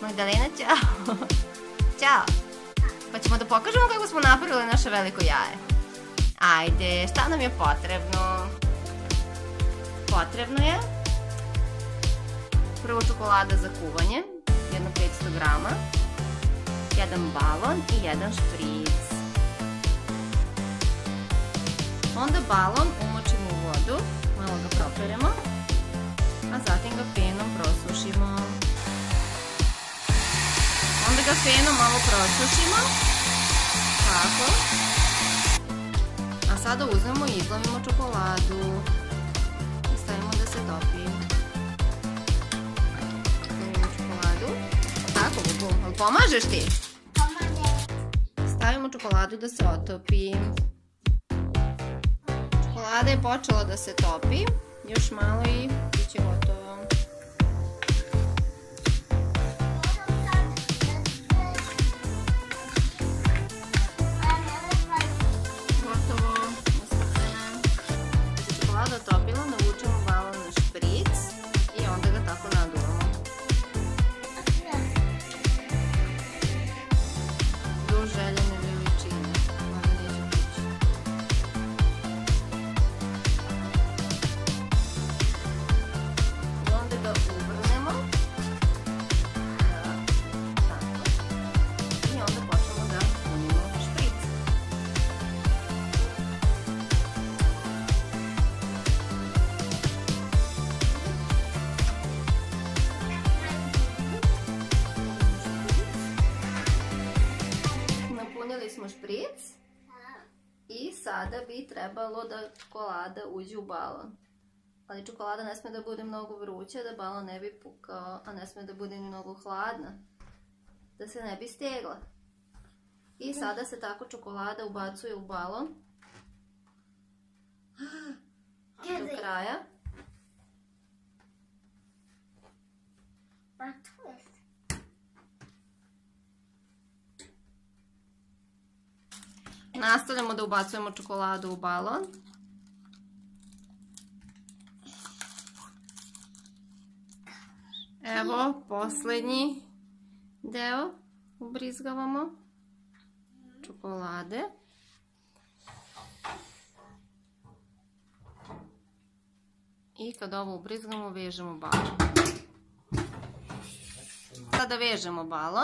Magdalena, ćao. Ćao. Pa ćemo da pokažemo kako smo napravili naše veliko jaje. Ajde, šta nam je potrebno? Potrebno je prvo čokolada za kuvanje, jedno 500 grama, jedan balon i jedan špric. Onda balon umočimo u vodu, malo ga properemo, a zatim ga fenom prosušimo. Onda ga fenom malo prosušimo, tako. A sada uzmemo i izlomimo čokoladu i stavimo da se topi. Stavimo čokoladu, tako Bubu, ali pomažeš ti? Pomažem. Stavimo čokoladu da se otopi. Čokolada je počela da se topi, još malo i bit će gotovo. Topilo, navučemo balon na špric i onda ga tako naduvamo. Do željene veličine. I onda ga uvrnemo. Tako. I onda počnemo da punimo špric. Napunili smo špric i sada bi trebalo da čokolada uđe u balon. Ali čokolada ne sme da bude mnogo vruća, da balon ne bi pukao, a ne sme da bude ni mnogo hladna, da se ne bi stegla. I sada se tako čokolada ubacuje u balon do kraja. Nastavljamo da ubacujemo čokoladu u balon. Evo, posljednji deo ubrizgavamo čokolade. I kad ovo ubrizgamo, vežemo balon. Sada vežemo balon.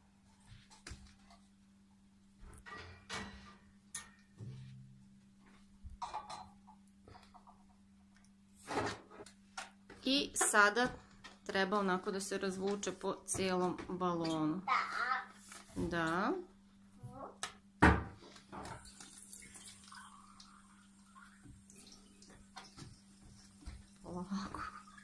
I sada treba onako da se razvuče po cijelom balonu. Da. Polako.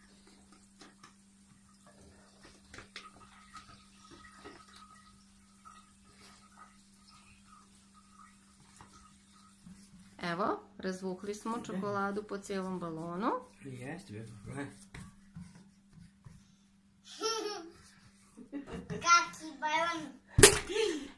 Evo, razvukli smo čokoladu po cijelom balonu. Kaki balon.